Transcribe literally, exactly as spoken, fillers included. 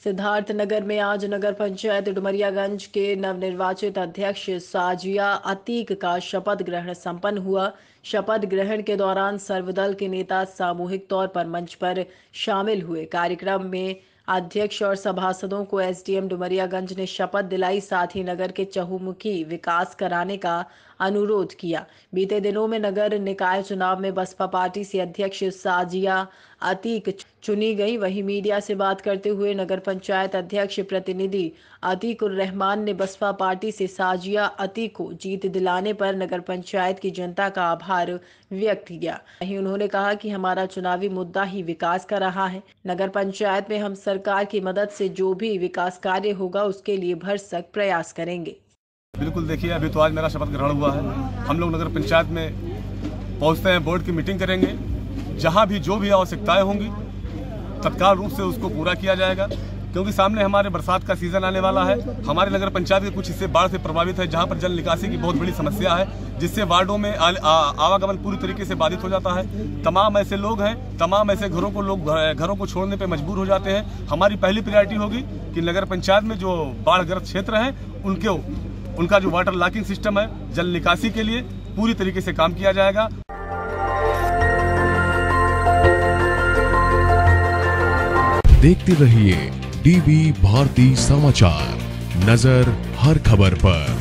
सिद्धार्थनगर में आज नगर पंचायत डुमरियागंज के नवनिर्वाचित अध्यक्ष साजिया अतीक का शपथ ग्रहण संपन्न हुआ। शपथ ग्रहण के दौरान सर्वदल के नेता सामूहिक तौर पर मंच पर शामिल हुए। कार्यक्रम में अध्यक्ष और सभासदों को एसडीएम डुमरियागंज ने शपथ दिलाई, साथ ही नगर के चहुमुखी विकास कराने का अनुरोध किया। बीते दिनों में नगर निकाय चुनाव में बसपा पार्टी से अध्यक्ष साजिया अतीक चुनी गई। वहीं मीडिया से बात करते हुए नगर पंचायत अध्यक्ष प्रतिनिधि अतीकुर रहमान ने बसपा पार्टी से साजिया अतीक को जीत दिलाने पर नगर पंचायत की जनता का आभार व्यक्त किया। वहीं उन्होंने कहा कि हमारा चुनावी मुद्दा ही विकास का रहा है। नगर पंचायत में हम सरकार की मदद से जो भी विकास कार्य होगा उसके लिए भरसक प्रयास करेंगे। बिल्कुल, देखिए, अभी तो आज मेरा शपथ ग्रहण हुआ है। हम लोग नगर पंचायत में पहुंचते हैं, बोर्ड की मीटिंग करेंगे। जहां भी जो भी आवश्यकताएं होंगी तत्काल रूप से उसको पूरा किया जाएगा, क्योंकि सामने हमारे बरसात का सीजन आने वाला है। हमारे नगर पंचायत के कुछ हिस्से बाढ़ से प्रभावित है, जहां पर जल निकासी की बहुत बड़ी समस्या है, जिससे वार्डों में आवागमन पूरी तरीके से बाधित हो जाता है। तमाम ऐसे लोग हैं, तमाम ऐसे घरों को लोग घरों को छोड़ने पर मजबूर हो जाते हैं। हमारी पहली प्रायोरिटी होगी कि नगर पंचायत में जो बाढ़ग्रस्त क्षेत्र हैं उनके उनका जो वाटर लॉकिंग सिस्टम है, जल निकासी के लिए पूरी तरीके से काम किया जाएगा। देखते रहिए डीबी भारती समाचार, नजर हर खबर पर।